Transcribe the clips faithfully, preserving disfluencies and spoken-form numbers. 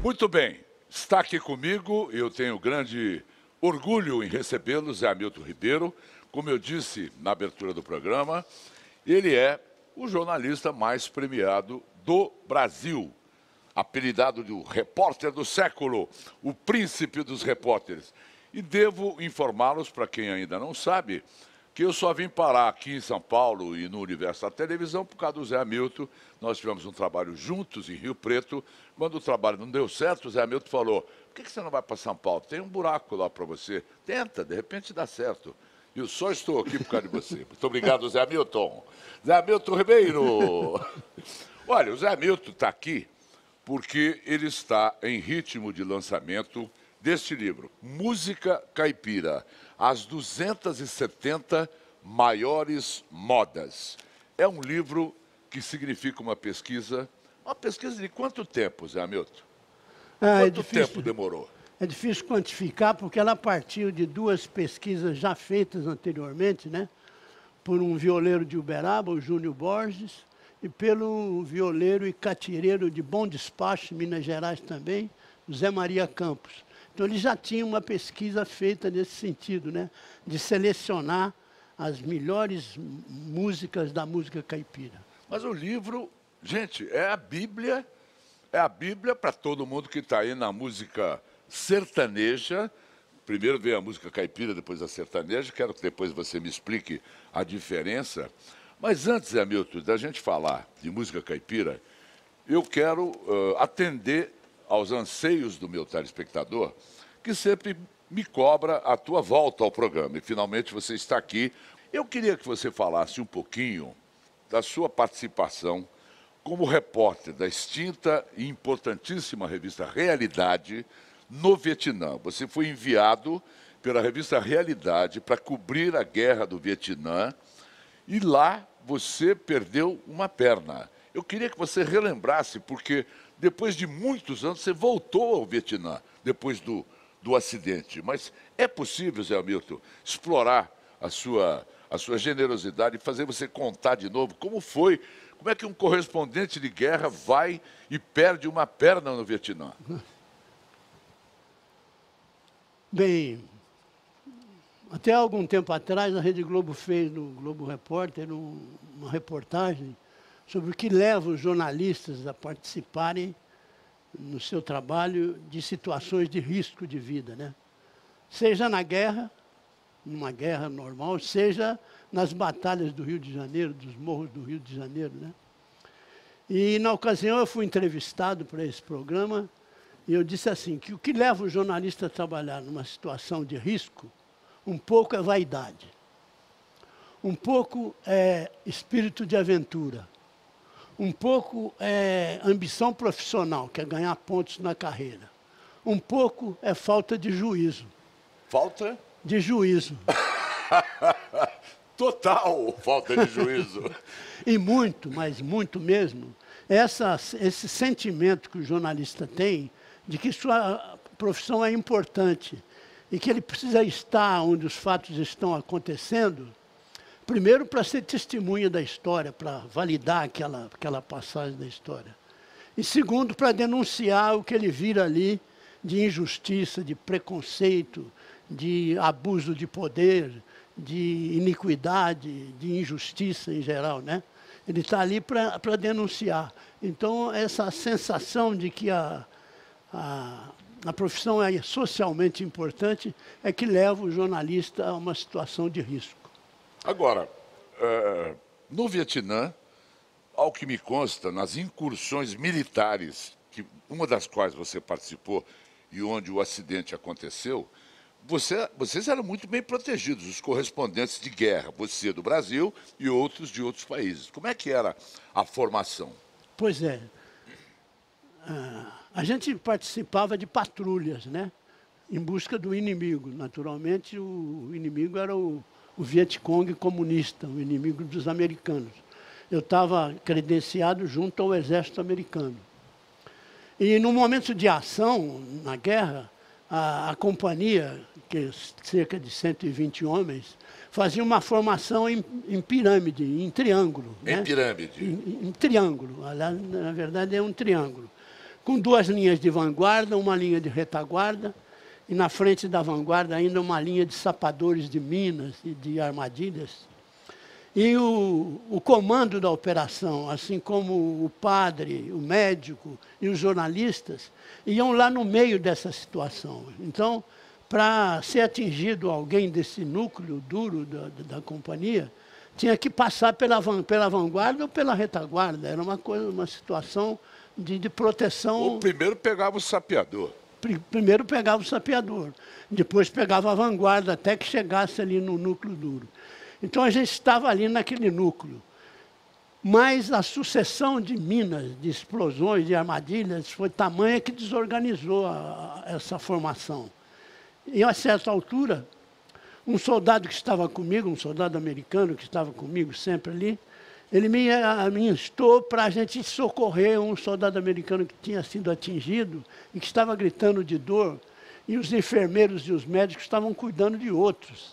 Muito bem, está aqui comigo e eu tenho grande orgulho em recebê-lo, Zé Hamilton Ribeiro. Como eu disse na abertura do programa, ele é o jornalista mais premiado do Brasil. Apelidado de repórter do século, o príncipe dos repórteres. E devo informá-los, para quem ainda não sabe, que eu só vim parar aqui em São Paulo e no universo da televisão por causa do Zé Hamilton. Nós tivemos um trabalho juntos em Rio Preto. Quando o trabalho não deu certo, o Zé Hamilton falou: por que que você não vai para São Paulo? Tem um buraco lá para você. Tenta, de repente dá certo. E eu só estou aqui por causa de você. Muito obrigado, Zé Hamilton. Zé Hamilton Ribeiro. Olha, o Zé Hamilton está aqui porque ele está em ritmo de lançamento deste livro, Música Caipira, as duzentas e setenta maiores modas. É um livro que significa uma pesquisa. Uma pesquisa de quanto tempo, Zé Hamilton? Ah, quanto é difícil, tempo demorou? É difícil quantificar, porque ela partiu de duas pesquisas já feitas anteriormente, né? Por um violeiro de Uberaba, o Júnior Borges, e pelo violeiro e catireiro de Bom Despacho, Minas Gerais também, Zé Maria Campos. Então, ele já tinha uma pesquisa feita nesse sentido, né? De selecionar as melhores músicas da música caipira. Mas o livro, gente, é a Bíblia, é a Bíblia para todo mundo que está aí na música sertaneja. Primeiro veio a música caipira, depois a sertaneja. Quero que depois você me explique a diferença. Mas antes, Hamilton, da gente falar de música caipira, eu quero uh, atender aos anseios do meu telespectador, que sempre me cobra a tua volta ao programa. E finalmente você está aqui. Eu queria que você falasse um pouquinho da sua participação como repórter da extinta e importantíssima revista Realidade no Vietnã. Você foi enviado pela revista Realidade para cobrir a guerra do Vietnã e lá você perdeu uma perna. Eu queria que você relembrasse, porque depois de muitos anos você voltou ao Vietnã, depois do, do acidente. Mas é possível, Zé Hamilton, explorar a sua, a sua generosidade e fazer você contar de novo como foi, como é que um correspondente de guerra vai e perde uma perna no Vietnã? Bem, até algum tempo atrás, a Rede Globo fez no Globo Repórter um, uma reportagem sobre o que leva os jornalistas a participarem no seu trabalho de situações de risco de vida, né? Seja na guerra, numa guerra normal, seja nas batalhas do Rio de Janeiro, dos morros do Rio de Janeiro, né? E, na ocasião, eu fui entrevistado para esse programa e eu disse assim, que o que leva o jornalista a trabalhar numa situação de risco, um pouco é vaidade, um pouco é espírito de aventura, um pouco é ambição profissional, que é ganhar pontos na carreira, um pouco é falta de juízo. Falta? De juízo. Total falta de juízo. E muito, mas muito mesmo, essa, esse sentimento que o jornalista tem de que sua profissão é importante e que ele precisa estar onde os fatos estão acontecendo, primeiro para ser testemunha da história, para validar aquela, aquela passagem da história. E segundo, para denunciar o que ele vira ali de injustiça, de preconceito, de abuso de poder, de iniquidade, de injustiça em geral, né? Ele está ali para para denunciar. Então, essa sensação de que a, a, a profissão é socialmente importante é que leva o jornalista a uma situação de risco. Agora, uh, no Vietnã, ao que me consta, nas incursões militares, que, uma das quais você participou e onde o acidente aconteceu, você, vocês eram muito bem protegidos, os correspondentes de guerra, você do Brasil e outros de outros países. Como é que era a formação? Pois é. Ah, a gente participava de patrulhas, né? Em busca do inimigo. Naturalmente, o inimigo era o, o Vietcong comunista, o inimigo dos americanos. Eu estava credenciado junto ao exército americano. E no momento de ação, na guerra, a, a companhia, que é cerca de cento e vinte homens, fazia uma formação em, em pirâmide, em triângulo. Em né? pirâmide? Em, em triângulo. Na verdade, é um triângulo. com duas linhas de vanguarda, uma linha de retaguarda, e na frente da vanguarda ainda uma linha de sapadores de minas e de armadilhas. E o, o comando da operação, assim como o padre, o médico e os jornalistas, iam lá no meio dessa situação. Então, para ser atingido alguém desse núcleo duro da, da, da companhia, tinha que passar pela, pela vanguarda ou pela retaguarda. Era uma, coisa, uma situação de, de proteção. O primeiro pegava o sapeador. Primeiro pegava o sapeador, depois pegava a vanguarda, até que chegasse ali no núcleo duro. Então a gente estava ali naquele núcleo. Mas a sucessão de minas, de explosões, de armadilhas, foi tamanha que desorganizou a, a, essa formação. E a certa altura, um soldado que estava comigo, um soldado americano que estava comigo sempre ali, ele me, me instou para a gente socorrer um soldado americano que tinha sido atingido e que estava gritando de dor, e os enfermeiros e os médicos estavam cuidando de outros.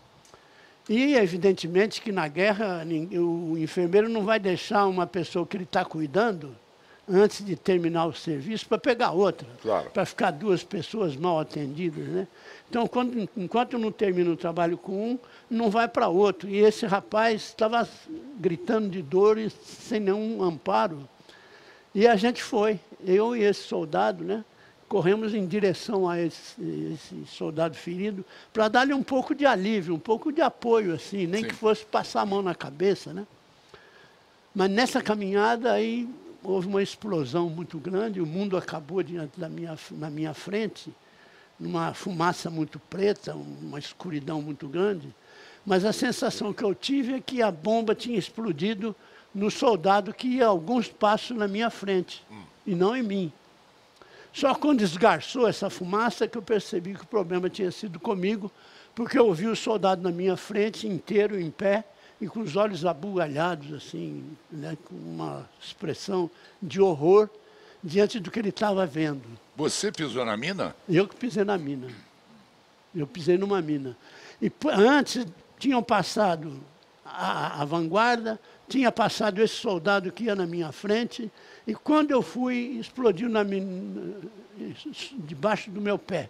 E, evidentemente, que na guerra o enfermeiro não vai deixar uma pessoa que ele está cuidando, antes de terminar o serviço, para pegar outra, claro, para ficar duas pessoas mal atendidas, né? Então, quando, enquanto não termina o trabalho com um, não vai para outro. E esse rapaz estava gritando de dor e sem nenhum amparo. E a gente foi, eu e esse soldado, né? Corremos em direção a esse, esse soldado ferido para dar-lhe um pouco de alívio, um pouco de apoio, assim, nem Sim. que fosse passar a mão na cabeça, né? Mas nessa caminhada aí houve uma explosão muito grande, o mundo acabou diante da minha, na minha frente, numa fumaça muito preta, uma escuridão muito grande, mas a sensação que eu tive é que a bomba tinha explodido no soldado que ia alguns passos na minha frente, hum. e não em mim. Só quando esgarçou essa fumaça que eu percebi que o problema tinha sido comigo, porque eu vi o soldado na minha frente, inteiro, em pé, e com os olhos abugalhados, assim, né, com uma expressão de horror diante do que ele estava vendo. Você pisou na mina? Eu que pisei na mina. Eu pisei numa mina. E antes tinham passado a, a vanguarda, tinha passado esse soldado que ia na minha frente, e quando eu fui, explodiu na mina, debaixo do meu pé.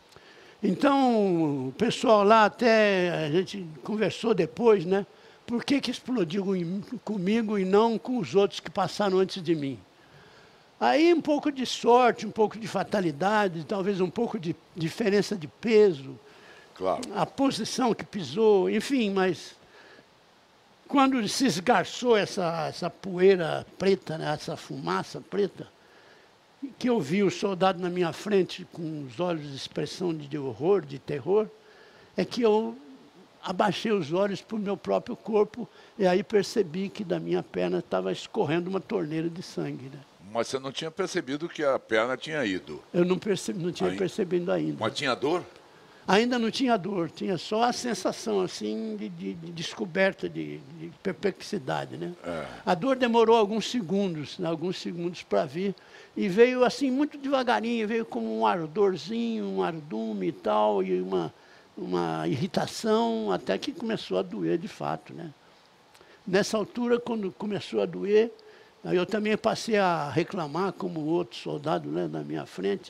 Então, o pessoal lá até, a gente conversou depois, né? Por que que explodiu em, comigo e não com os outros que passaram antes de mim? Aí um pouco de sorte, um pouco de fatalidade, talvez um pouco de diferença de peso, claro, a posição que pisou, enfim, mas quando se esgarçou essa, essa poeira preta, né, essa fumaça preta, que eu vi o soldado na minha frente com os olhos de expressão de horror, de terror, é que eu abaixei os olhos para o meu próprio corpo e aí percebi que da minha perna estava escorrendo uma torneira de sangue, né? Mas você não tinha percebido que a perna tinha ido? Eu não, percebi, não tinha Aí, percebido ainda. Mas tinha dor? Ainda não tinha dor, tinha só a sensação assim de, de, de descoberta, de, de perplexidade, né? É. A dor demorou alguns segundos, né, alguns segundos para vir, e veio assim muito devagarinho, veio como um ardorzinho, um ardume e tal, e uma, uma irritação, até que começou a doer de fato, né? Nessa altura, quando começou a doer, aí eu também passei a reclamar como outro soldado, né, na minha frente.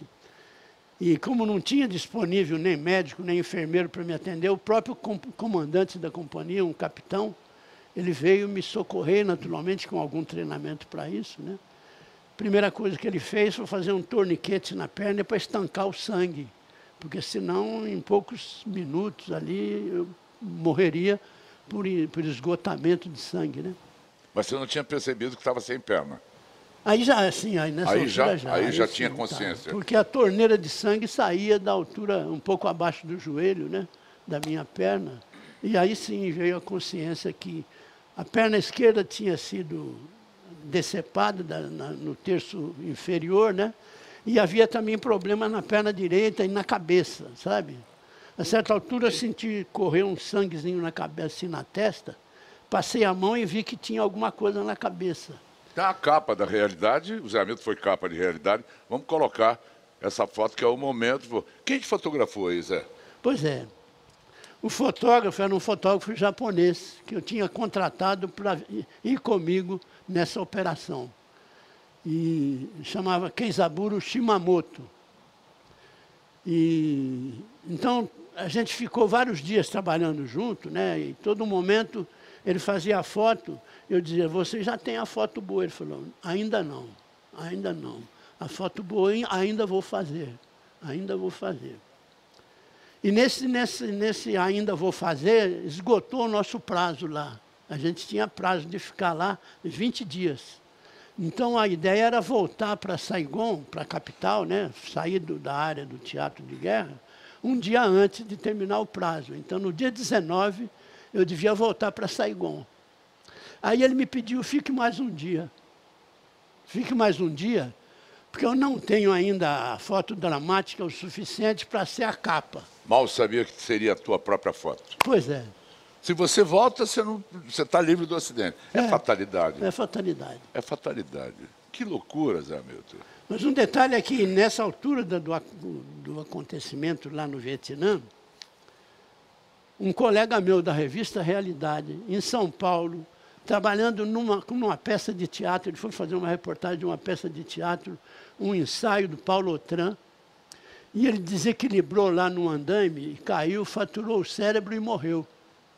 E como não tinha disponível nem médico, nem enfermeiro para me atender, o próprio comandante da companhia, um capitão, ele veio me socorrer, naturalmente, com algum treinamento para isso, né? Primeira coisa que ele fez foi fazer um torniquete na perna para estancar o sangue, porque senão, em poucos minutos ali, eu morreria por, por esgotamento de sangue, né? Mas você não tinha percebido que estava sem perna? Aí já, assim, aí nessa aí altura já, já. Aí, aí já sim, tinha consciência. Tá, porque a torneira de sangue saía da altura um pouco abaixo do joelho, né, da minha perna. E aí sim veio a consciência que a perna esquerda tinha sido decepada da, na, no terço inferior, né? E havia também problema na perna direita e na cabeça, sabe? A certa altura eu senti correr um sanguezinho na cabeça, assim, na testa. Passei a mão e vi que tinha alguma coisa na cabeça. Tá a capa da realidade, o Zé Hamilton foi capa de realidade. Vamos colocar essa foto que é o momento. Quem que fotografou aí, Zé? Pois é. O fotógrafo era um fotógrafo japonês que eu tinha contratado para ir comigo nessa operação. e chamava Keizaburo Shimamoto. E, então, a gente ficou vários dias trabalhando junto, né? E todo momento ele fazia a foto, eu dizia, você já tem a foto boa? Ele falou, ainda não, ainda não. A foto boa ainda vou fazer, ainda vou fazer. E nesse, nesse, nesse ainda vou fazer, esgotou o nosso prazo lá. A gente tinha prazo de ficar lá vinte dias. Então a ideia era voltar para Saigon, para a capital, né? Sair do, da área do teatro de guerra, um dia antes de terminar o prazo. Então no dia dezenove eu devia voltar para Saigon. Aí ele me pediu, fique mais um dia. Fique mais um dia, porque eu não tenho ainda a foto dramática o suficiente para ser a capa. Mal sabia que seria a tua própria foto. Pois é. Se você volta, você não, você está livre do acidente. É, É, fatalidade. É fatalidade. É fatalidade. Que loucura, Zé Hamilton. Mas um detalhe é que, nessa altura do, do, do acontecimento lá no Vietnã, um colega meu da revista Realidade, em São Paulo, trabalhando numa, numa peça de teatro, ele foi fazer uma reportagem de uma peça de teatro, um ensaio do Paulo Otran, e ele desequilibrou lá no andaime, e caiu, fraturou o cérebro e morreu.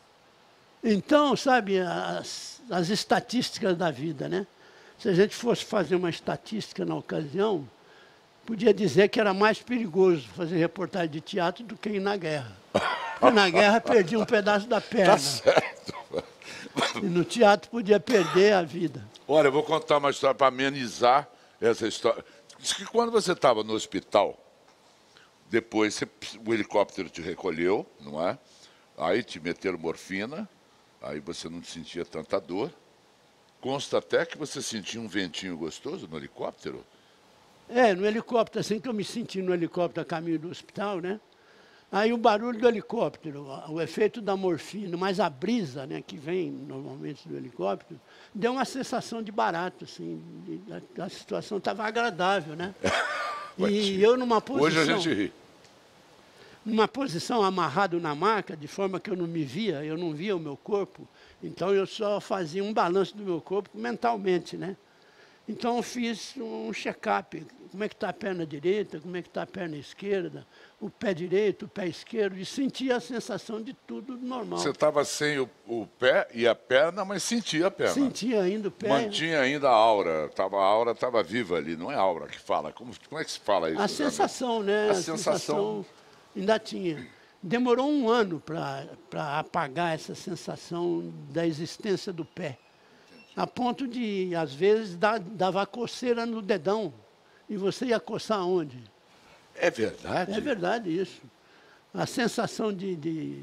Então, sabe, as, as estatísticas da vida, né? Se a gente fosse fazer uma estatística na ocasião, podia dizer que era mais perigoso fazer reportagem de teatro do que ir na guerra. Porque na guerra perdia um pedaço da perna. Tá certo. E no teatro podia perder a vida. Olha, eu vou contar uma história para amenizar essa história. Diz que quando você estava no hospital, depois você, o helicóptero te recolheu, não é? Aí te meteram morfina, aí você não sentia tanta dor. Consta até que você sentia um ventinho gostoso no helicóptero. É, no helicóptero, assim que eu me senti no helicóptero a caminho do hospital, né? Aí o barulho do helicóptero, o efeito da morfina, mas a brisa, né, que vem normalmente do helicóptero, deu uma sensação de barato, assim, a, a situação estava agradável, né? E eu numa posição... Hoje a gente ri. Numa posição amarrado na maca, de forma que eu não me via, eu não via o meu corpo, então eu só fazia um balanço do meu corpo mentalmente, né? Então eu fiz um check-up, como é que está a perna direita, como é que está a perna esquerda, o pé direito, o pé esquerdo, e sentia a sensação de tudo normal. Você estava sem o, o pé e a perna, mas sentia a perna. Sentia ainda o pé. Mantinha ainda a aura, tava, a aura estava viva ali, não é aura que fala, como, como é que se fala isso? A sensação, né? A, a sensação... sensação ainda tinha. Demorou um ano para apagar essa sensação da existência do pé. A ponto de, às vezes, dar, dava coceira no dedão. E você ia coçar onde? É verdade? É verdade isso. A sensação de, de,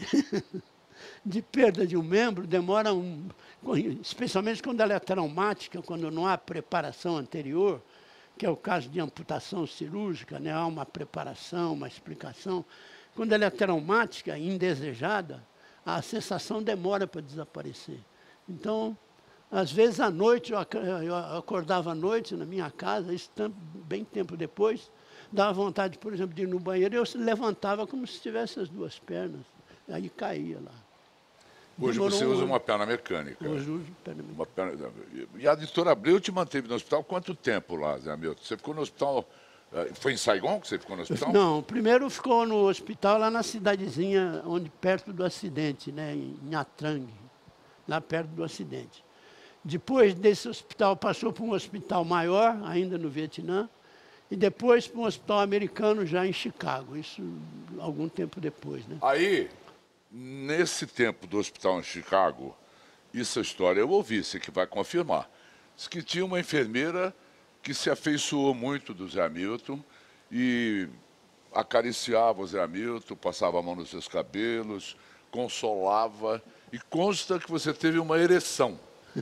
de perda de um membro demora, um, especialmente quando ela é traumática, quando não há preparação anterior, que é o caso de amputação cirúrgica, né? Há uma preparação, uma explicação. Quando ela é traumática, indesejada, a sensação demora para desaparecer. Então, às vezes, à noite, eu acordava à noite na minha casa, isso bem tempo depois, dava vontade, por exemplo, de ir no banheiro, e eu levantava como se tivesse as duas pernas, aí caía lá. Hoje Demorou você um usa ano. uma perna mecânica. Hoje uso perna mecânica. Uma perna... E a editora Abreu te manteve no hospital quanto tempo lá, Zé Hamilton? Você ficou no hospital... Foi em Saigon que você ficou no hospital? Não, primeiro ficou no hospital lá na cidadezinha, onde, perto do acidente, né, em Nha Trang, lá perto do acidente. Depois desse hospital, passou para um hospital maior, ainda no Vietnã, e depois para um hospital americano já em Chicago, isso algum tempo depois, né? Aí, nesse tempo do hospital em Chicago, essa história eu ouvi, você que vai confirmar, diz que tinha uma enfermeira que se afeiçoou muito do Zé Hamilton e acariciava o Zé Hamilton, passava a mão nos seus cabelos, consolava, e consta que você teve uma ereção.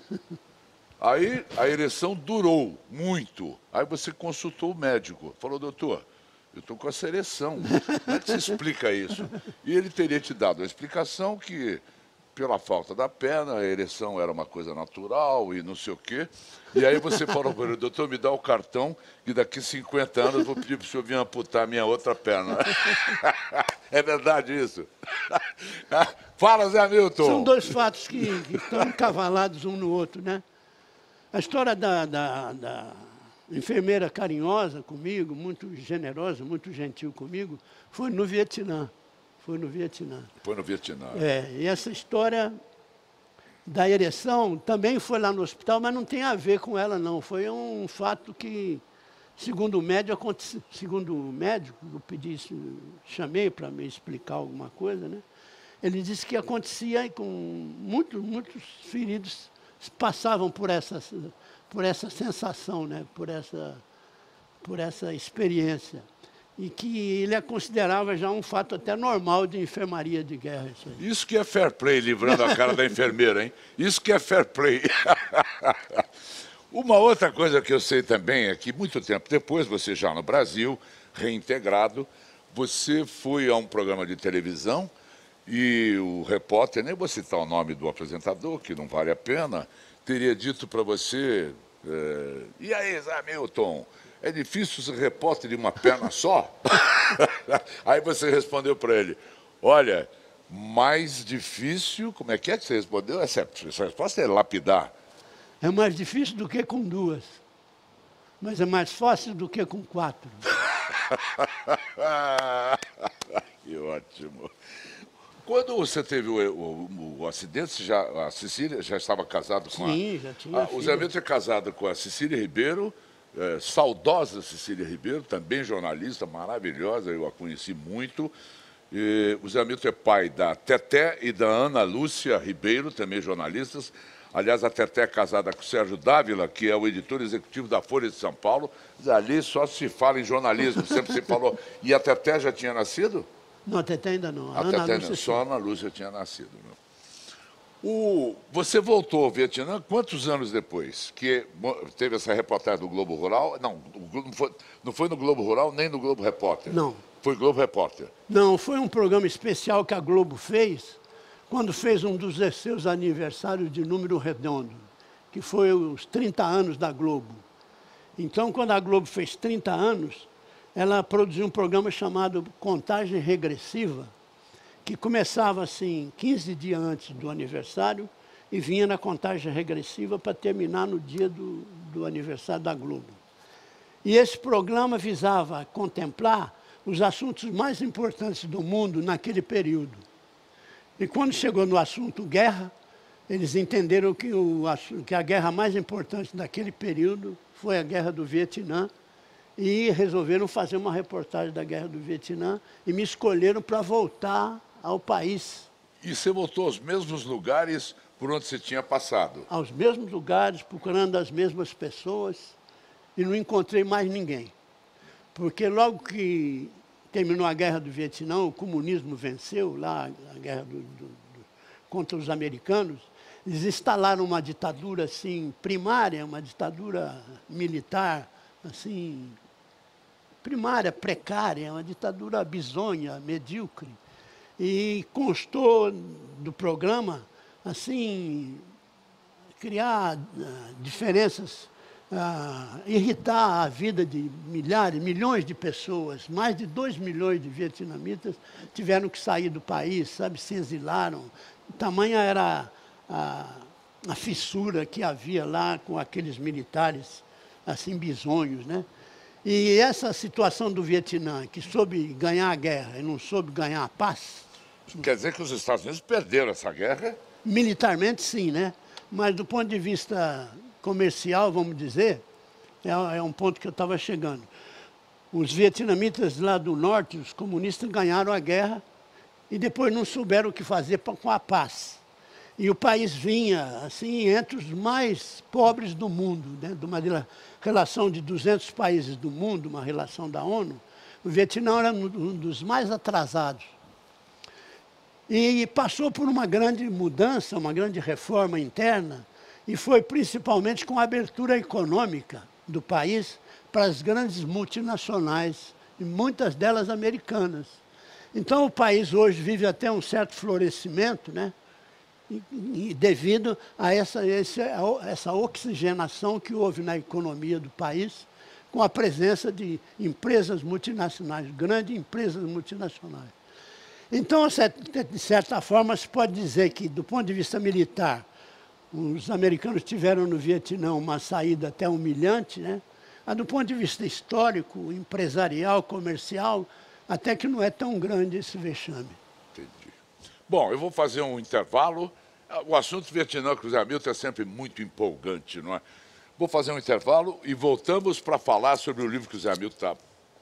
Aí a ereção durou muito. Aí você consultou o médico. Falou, doutor, eu estou com essa ereção. Como é que se explica isso? E ele teria te dado a explicação que, pela falta da perna, a ereção era uma coisa natural e não sei o quê. E aí você falou para ele, doutor, me dá o cartão que daqui cinquenta anos eu vou pedir para o senhor vir amputar a minha outra perna. É verdade isso? Fala, Zé Hamilton. São dois fatos que, que estão encavalados um no outro, né? A história da, da, da enfermeira carinhosa comigo, muito generosa, muito gentil comigo, foi no Vietnã. Foi no Vietnã. Foi no Vietnã. É, e essa história da ereção também foi lá no hospital, mas não tem a ver com ela, não. Foi um fato que, segundo o médico, aconteceu, segundo o médico, eu pedi, chamei para me explicar alguma coisa, né? Ele disse que acontecia com muitos, muitos feridos passavam por essa, por essa sensação, né? Por essa, por essa experiência. E que ele a considerava já um fato até normal de enfermaria de guerra. Isso, aí. Isso que é fair play, livrando a cara da enfermeira, hein? Isso que é fair play. Uma outra coisa que eu sei também é que, muito tempo depois, você já no Brasil, reintegrado, você foi a um programa de televisão e o repórter, nem vou citar o nome do apresentador, que não vale a pena, teria dito para você, é, e aí, Zé Milton, é difícil ser repórter de uma perna só? Aí você respondeu para ele, olha, mais difícil, como é que é que você respondeu? Essa, essa resposta é lapidar. É mais difícil do que com duas, mas é mais fácil do que com quatro. Que ótimo. Quando você teve o, o, o acidente, já, a Cecília já estava casada com Sim, a... já tinha a, o Zé Milton é casado com a Cecília Ribeiro, é, saudosa Cecília Ribeiro, também jornalista, maravilhosa, eu a conheci muito. E, o Zé Milton é pai da Teté e da Ana Lúcia Ribeiro, também jornalistas. Aliás, a Teté é casada com o Sérgio Dávila, que é o editor executivo da Folha de São Paulo. Ali só se fala em jornalismo, sempre se falou. E a Teté já tinha nascido? Não, a Teté ainda não. A, A Ana Teté Lúcia, não, só a Ana Lúcia tinha nascido. Meu. O, você voltou ao Vietnã quantos anos depois? Que teve essa reportagem do Globo Rural? Não, não foi, não foi no Globo Rural nem no Globo Repórter. Não. Foi Globo Repórter. Não, foi um programa especial que a Globo fez, quando fez um dos seus aniversários de número redondo, que foi os trinta anos da Globo. Então, quando a Globo fez trinta anos, ela produziu um programa chamado Contagem Regressiva, que começava assim, quinze dias antes do aniversário, e vinha na contagem regressiva para terminar no dia do, do aniversário da Globo. E esse programa visava contemplar os assuntos mais importantes do mundo naquele período. E quando chegou no assunto guerra, eles entenderam que, o, que a guerra mais importante daquele período foi a Guerra do Vietnã, e resolveram fazer uma reportagem da Guerra do Vietnã e me escolheram para voltar ao país. E você voltou aos mesmos lugares por onde você tinha passado? Aos mesmos lugares, procurando as mesmas pessoas, e não encontrei mais ninguém. Porque logo que terminou a Guerra do Vietnã, o comunismo venceu, lá a guerra do, do, do, contra os americanos, eles instalaram uma ditadura assim, primária, uma ditadura militar, assim, primária, precária, uma ditadura bizonha, medíocre. E constou do programa, assim, criar uh, diferenças, uh, irritar a vida de milhares, milhões de pessoas. Mais de dois milhões de vietnamitas tiveram que sair do país, sabe, se exilaram. Tamanha era a, a fissura que havia lá com aqueles militares, assim, bizonhos, né? E essa situação do Vietnã, que soube ganhar a guerra e não soube ganhar a paz... Quer dizer que os Estados Unidos perderam essa guerra? Militarmente, sim, né? Mas do ponto de vista comercial, vamos dizer, é, é um ponto que eu estava chegando. Os vietnamitas lá do norte, os comunistas, ganharam a guerra e depois não souberam o que fazer pra, com a paz. E o país vinha, assim, entre os mais pobres do mundo, né? De uma relação de duzentos países do mundo, uma relação da ONU, o Vietnã era um dos mais atrasados. E passou por uma grande mudança, uma grande reforma interna, e foi principalmente com a abertura econômica do país para as grandes multinacionais, e muitas delas americanas. Então o país hoje vive até um certo florescimento, né? E, e devido a essa, esse, a essa oxigenação que houve na economia do país, com a presença de empresas multinacionais, grandes empresas multinacionais. Então, de certa forma, se pode dizer que, do ponto de vista militar, os americanos tiveram no Vietnã uma saída até humilhante, né? Mas do ponto de vista histórico, empresarial, comercial, até que não é tão grande esse vexame. Entendi. Bom, eu vou fazer um intervalo. O assunto Vietnã com o Zé Hamilton é sempre muito empolgante, não é? Vou fazer um intervalo e voltamos para falar sobre o livro que o Zé Hamilton está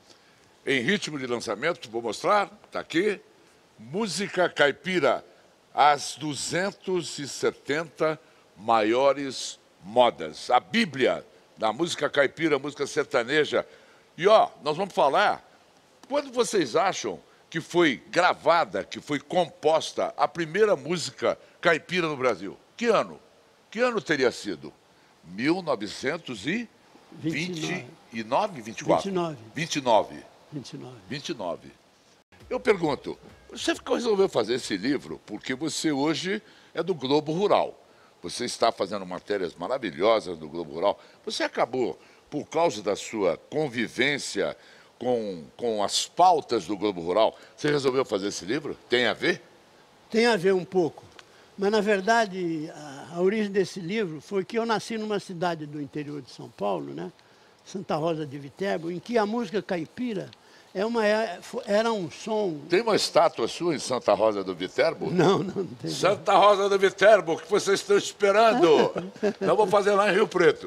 em ritmo de lançamento. Vou mostrar, está aqui. Música Caipira, as duzentas e setenta maiores modas. A Bíblia da música caipira, música sertaneja. E, ó, nós vamos falar, quando vocês acham que foi gravada, que foi composta a primeira música caipira no Brasil? Que ano? Que ano teria sido? mil novecentos e vinte e nove, vinte e quatro? vinte e nove. vinte e nove. vinte e nove. vinte e nove. Eu pergunto, você resolveu fazer esse livro porque você hoje é do Globo Rural. Você está fazendo matérias maravilhosas no Globo Rural. Você acabou, por causa da sua convivência com, com as pautas do Globo Rural, você resolveu fazer esse livro? Tem a ver? Tem a ver um pouco. Mas, na verdade, a, a origem desse livro foi que eu nasci numa cidade do interior de São Paulo, né? Santa Rosa de Viterbo, em que a música caipira é uma, era um som... Tem uma estátua sua em Santa Rosa do Viterbo? Não, não, não tem. Santa Rosa do Viterbo, o que vocês estão esperando? Não vou fazer lá em Rio Preto.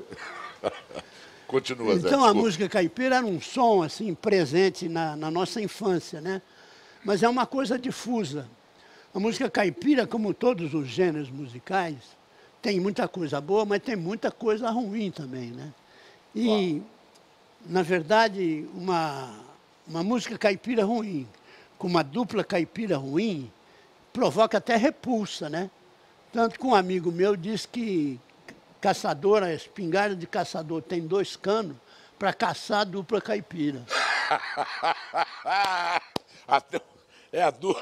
Continua, Zé. Então, Desculpa. a música caipira era um som, assim, presente na, na nossa infância, né? Mas é uma coisa difusa. A música caipira, como todos os gêneros musicais, tem muita coisa boa, mas tem muita coisa ruim também, né? E, Uau. na verdade, uma, uma música caipira ruim, com uma dupla caipira ruim, provoca até repulsa, né? Tanto que um amigo meu disse que caçador, a espingarda de caçador tem dois canos para caçar a dupla caipira. Até... É a dupla.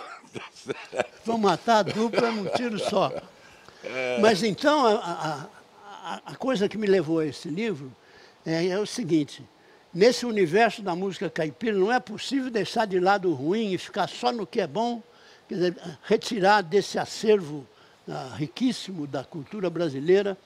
Vão matar a dupla num tiro só. É... Mas então, a, a, a, a coisa que me levou a esse livro é, é o seguinte: nesse universo da música caipira, não é possível deixar de lado o ruim e ficar só no que é bom, quer dizer, retirar desse acervo uh, riquíssimo da cultura brasileira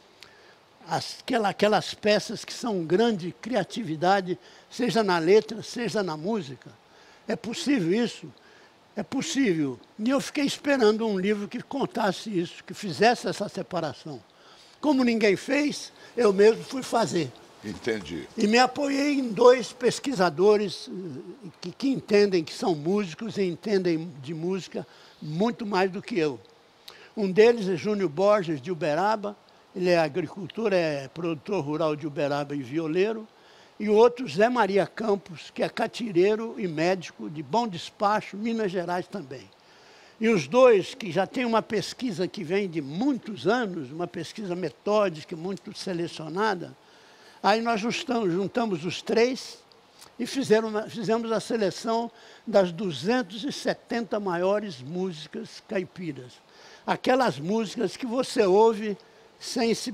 as, aquela, aquelas peças que são grande criatividade, seja na letra, seja na música. É possível isso? É possível. E eu fiquei esperando um livro que contasse isso, que fizesse essa separação. Como ninguém fez, eu mesmo fui fazer. Entendi. E me apoiei em dois pesquisadores que, que entendem, que são músicos e entendem de música muito mais do que eu. Um deles é Júnior Borges, de Uberaba. Ele é agricultor, é produtor rural de Uberaba e violeiro. E o outro, Zé Maria Campos, que é catireiro e médico de Bom Despacho, Minas Gerais também. E os dois, que já têm uma pesquisa que vem de muitos anos, uma pesquisa metódica, muito selecionada, aí nós juntamos, juntamos os três e fizeram, fizemos a seleção das duzentas e setenta maiores músicas caipiras. Aquelas músicas que você ouve sem, se,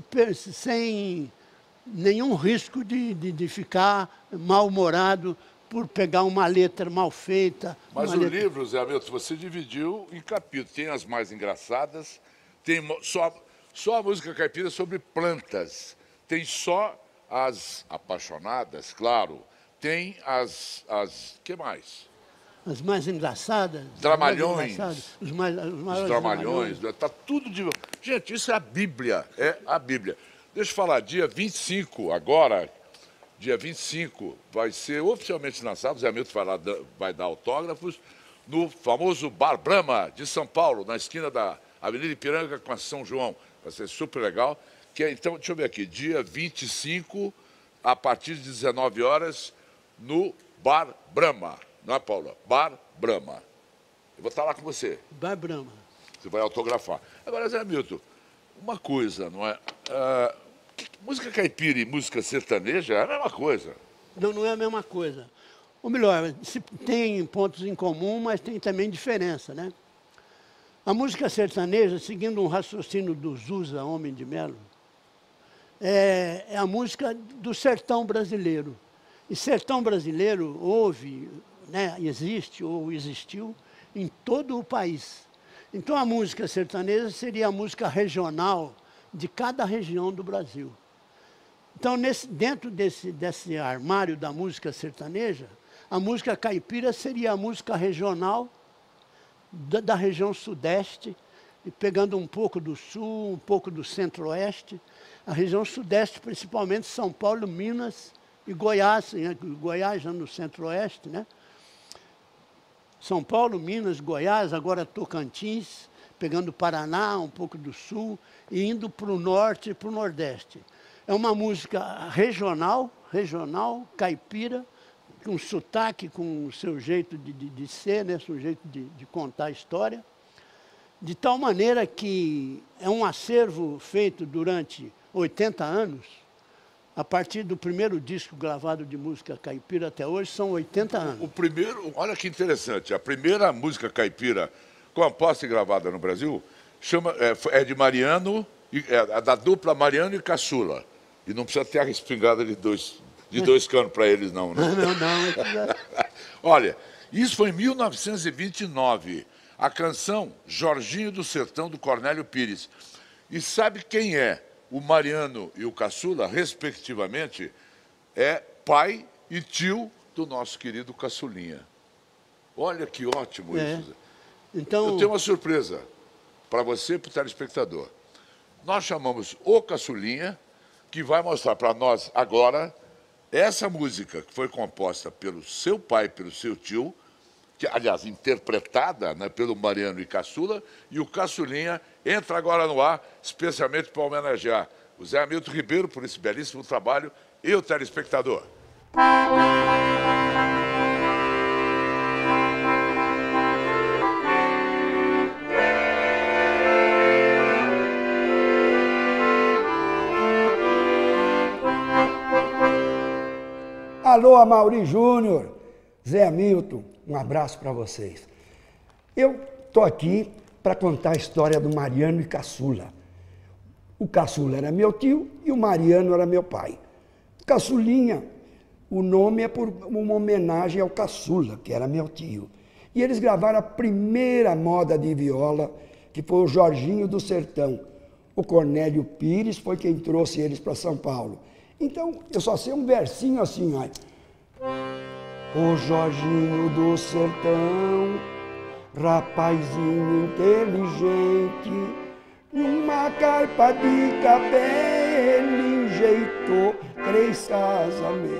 sem nenhum risco de, de, de ficar mal-humorado por pegar uma letra mal feita. Mas o letra... livro, Zé Hamilton, você dividiu em capítulos. Tem as mais engraçadas, tem só, só a música caipira sobre plantas, tem só as apaixonadas, claro, tem as... as que mais? As mais engraçadas. Dramalhões. Mais engraçadas, os, mais, os maiores os dramalhões. Está tudo de... Gente, isso é a Bíblia, é a Bíblia. Deixa eu falar, dia vinte e cinco, agora, dia vinte e cinco, vai ser oficialmente lançado, o Zé Hamilton vai, lá, vai dar autógrafos, no famoso Bar Brahma de São Paulo, na esquina da Avenida Ipiranga com a São João. Vai ser super legal. Que é, então, deixa eu ver aqui, dia vinte e cinco, a partir de dezenove horas, no Bar Brahma. Não é, Paula? Bar Brahma. Eu vou estar lá com você. Bar Brahma. Você vai autografar. Agora, Zé Hamilton, uma coisa, não é? Uh, música caipira e música sertaneja é a mesma coisa. Não, não é a mesma coisa. Ou melhor, tem pontos em comum, mas tem também diferença, né? A música sertaneja, seguindo um raciocínio do Zusa, Homem de Melo, é, é a música do sertão brasileiro. E sertão brasileiro houve, né, existe ou existiu em todo o país. Então a música sertaneja seria a música regional de cada região do Brasil. Então, nesse, dentro desse, desse armário da música sertaneja, a música caipira seria a música regional da, da região sudeste, e pegando um pouco do sul, um pouco do centro-oeste. A região sudeste, principalmente São Paulo, Minas e Goiás, né? Goiás já no centro-oeste, né? São Paulo, Minas, Goiás, agora Tocantins, pegando Paraná, um pouco do sul, e indo para o norte e para o nordeste. É uma música regional, regional, caipira, com sotaque, com o seu jeito de, de, de ser, né? Seu jeito de, de contar a história. De tal maneira que é um acervo feito durante oitenta anos, a partir do primeiro disco gravado de música caipira até hoje, são oitenta anos. O primeiro, olha que interessante, a primeira música caipira composta e gravada no Brasil chama, é, é de Mariano, é da dupla Mariano e Caçula. E não precisa ter a espingarda de dois, de dois canos para eles, não, né? Não, não, não. Olha, isso foi em mil novecentos e vinte e nove. A canção Jorginho do Sertão, do Cornélio Pires. E sabe quem é o Mariano e o Caçula, respectivamente? É pai e tio do nosso querido Caçulinha. Olha que ótimo É. isso. Então, Eu tenho uma surpresa para você e para o telespectador. Nós chamamos o Caçulinha, que vai mostrar para nós agora essa música que foi composta pelo seu pai, pelo seu tio, que, aliás, interpretada, né, pelo Mariano e Caçula, e o Caçulinha entra agora no ar, especialmente para homenagear o Zé Hamilton Ribeiro por esse belíssimo trabalho e o telespectador. Alô, Amaury Júnior, Zé Hamilton, um abraço para vocês. Eu estou aqui para contar a história do Mariano e Caçula. O Caçula era meu tio e o Mariano era meu pai. Caçulinha, o nome é por uma homenagem ao Caçula, que era meu tio. E eles gravaram a primeira moda de viola, que foi o Jorginho do Sertão. O Cornélio Pires foi quem trouxe eles para São Paulo. Então, eu só sei um versinho assim, ó. O Jorginho do Sertão, rapazinho inteligente, numa carpa de café ele enjeitou três casamentos.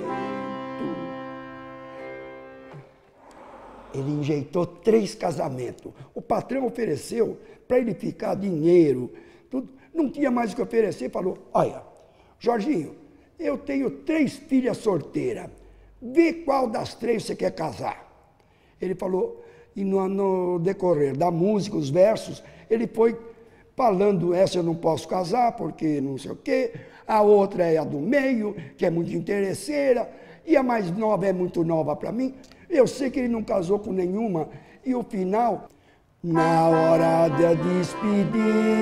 Ele enjeitou três casamentos. O patrão ofereceu para ele ficar dinheiro, tudo. Não tinha mais o que oferecer, falou, olha, Jorginho, eu tenho três filhas solteiras. Vê qual das três você quer casar. Ele falou, e no, no decorrer da música, os versos, ele foi falando, essa eu não posso casar porque não sei o quê, a outra é a do meio, que é muito interesseira, e a mais nova é muito nova para mim. Eu sei que ele não casou com nenhuma, e o final, na hora da despedida,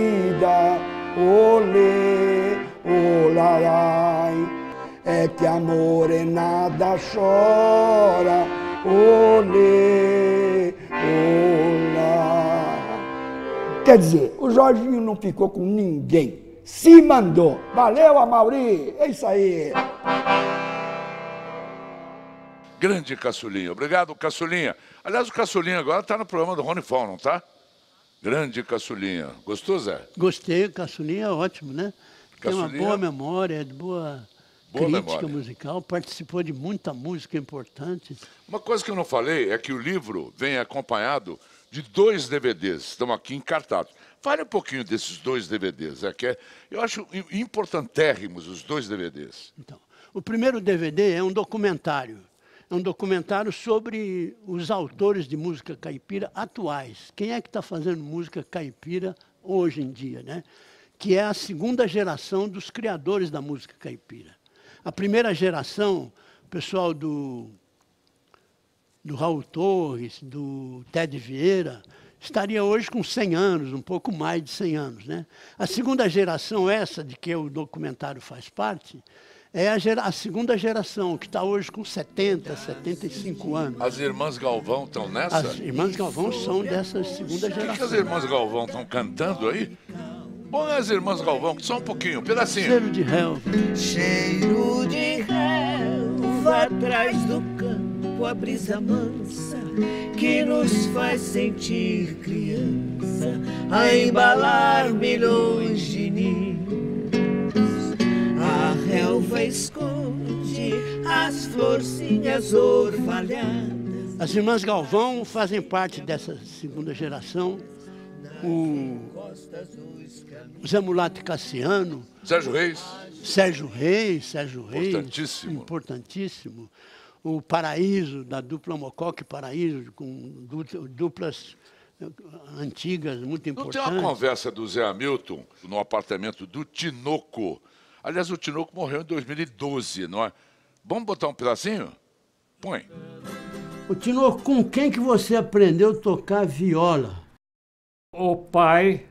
olê, olalai, é que a morenada chora, olê, olá. Quer dizer, o Jorginho não ficou com ninguém, se mandou. Valeu, Amaury, é isso aí. Grande Caçulinha. Obrigado, Caçulinha. Aliás, o Caçulinha agora está no programa do Rony Fon, não está? Grande Caçulinha. Gostou, Zé? gostei, o Caçulinha é ótimo, né? Tem uma Caçulinha- boa memória, de boa, Boa crítica memória. musical, participou de muita música importante. Uma coisa que eu não falei é que o livro vem acompanhado de dois D V Ds, estão aqui encartados. Fale um pouquinho desses dois D V Ds, é que é, eu acho i- importantérrimos os dois D V Ds. Então, o primeiro D V D é um documentário. É um documentário sobre os autores de música caipira atuais. Quem é que está fazendo música caipira hoje em dia, né? Que é a segunda geração dos criadores da música caipira. A primeira geração, o pessoal do, do Raul Torres, do Ted Vieira, estaria hoje com cem anos, um pouco mais de cem anos, né? A segunda geração, essa de que o documentário faz parte, é a, gera, a segunda geração, que está hoje com setenta, setenta e cinco anos. As irmãs Galvão estão nessa? As irmãs Galvão são dessa segunda O que, que as geração. irmãs Galvão estão cantando aí? Põe as Irmãs Galvão, só um pouquinho, um pedacinho. Cheiro de relva. Cheiro de relva atrás do campo, a brisa mansa que nos faz sentir criança, a embalar milhões de ninhos. A relva esconde as florzinhas orvalhadas. As Irmãs Galvão fazem parte dessa segunda geração. O Zé Mulato Cassiano, Sérgio Reis. Sérgio Reis, Sérgio Reis, Importantíssimo. importantíssimo. O Paraíso, da dupla Mococa e Paraíso, com duplas antigas, muito Não importantes. tem uma conversa do Zé Hamilton no apartamento do Tinoco. Aliás, o Tinoco morreu em dois mil e doze, não é? Vamos botar um pedacinho? Põe. O Tinoco, com quem que você aprendeu a tocar viola? O pai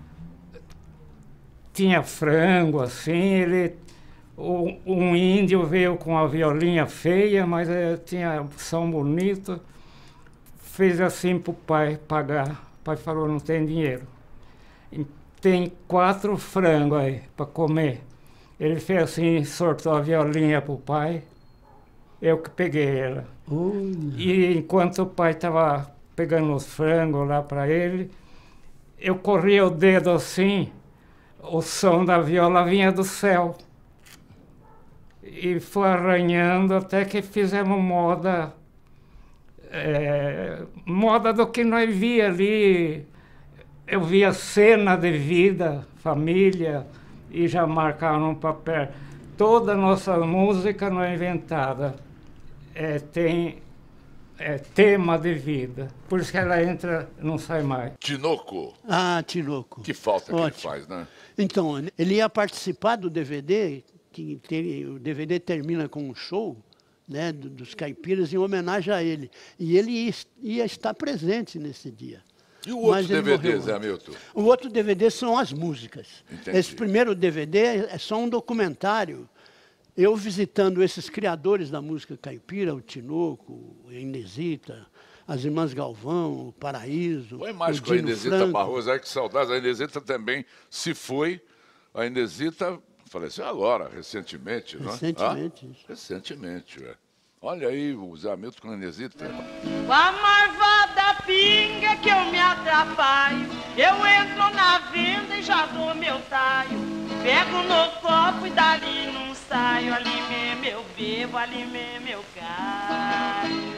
tinha frango, assim, ele... O, um índio veio com a violinha feia, mas eh, tinha som bonito. Fez assim pro pai pagar. O pai falou, não tem dinheiro. E tem quatro frangos aí para comer. Ele fez assim, sortou a violinha pro pai. Eu que peguei ela. Olha. E enquanto o pai estava pegando os frangos lá para ele, eu corria o dedo assim, o som da viola vinha do céu. E foi arranhando até que fizemos moda, é, moda do que nós via ali. Eu via cena de vida, família, e já marcava no papel. Toda a nossa música não é inventada, é, tem é, tema de vida. Por isso que ela entra, não sai mais. Tinoco. Ah, Tinoco. Que falta que ele Ótimo. faz, né? Então, ele ia participar do D V D, que tem, o D V D termina com um show, né, do- dos caipiras em homenagem a ele. E ele ia, ia estar presente nesse dia. E o outro Mas ele D V D, morreu Zé antes. Hamilton? O outro D V D são as músicas. Entendi. Esse primeiro D V D é só um documentário. Eu visitando esses criadores da música caipira, o Tinoco, a Inesita, as Irmãs Galvão, o Paraíso, Põe mais o com a Dino Inesita Franco. Barroso. Ai, que saudade. A Inesita também se foi. A Inesita faleceu agora, recentemente, não é? Recentemente, Ah, isso. recentemente, é. Olha aí o Zé Hamilton com a Inesita. Com a marvada pinga que eu me atrapalho, eu entro na venda e já dou meu taio. Pego no copo e dali não saio, ali mesmo eu bebo, ali mesmo eu caio.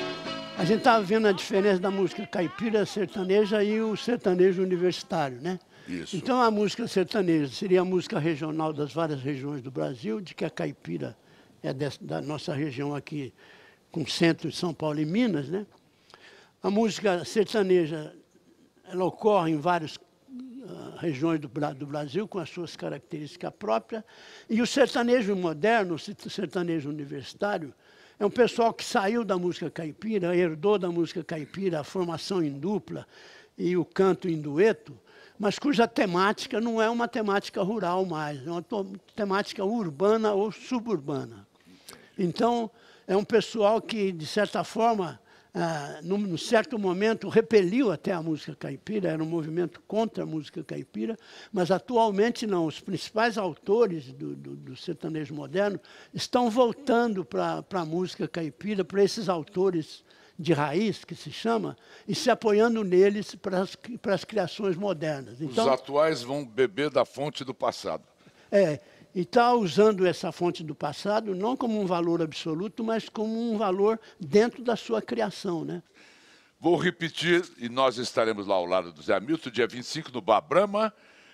A gente estava vendo a diferença da música caipira sertaneja e o sertanejo universitário, né? Isso. Então a música sertaneja seria a música regional das várias regiões do Brasil, de que a caipira é dessa- da nossa região aqui, com centro de São Paulo e Minas, né? A música sertaneja, ela ocorre em várias ah, regiões do, Bra- do Brasil, com as suas características próprias. E o sertanejo moderno, o ser- sertanejo universitário, é um pessoal que saiu da música caipira, herdou da música caipira a formação em dupla e o canto em dueto, mas cuja temática não é uma temática rural mais, é uma to- temática urbana ou suburbana. Então, é um pessoal que, de certa forma, ah, num, num certo momento, repeliu até a música caipira, era um movimento contra a música caipira, mas atualmente não. Os principais autores do, do, do sertanejo moderno estão voltando para a música caipira, para esses autores de raiz, que se chama, e se apoiando neles para as, para as criações modernas. Os atuais vão beber da fonte do passado. É, e está usando essa fonte do passado não como um valor absoluto, mas como um valor dentro da sua criação, né? Vou repetir, e nós estaremos lá ao lado do Zé Hamilton, dia vinte e cinco, no Bar Brahma,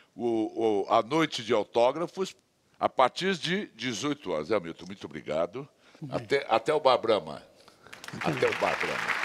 o, o, a noite de autógrafos, a partir de dezoito horas. Zé Hamilton, muito obrigado. Até, até o Bar Brahma. Até o Bar Brahma.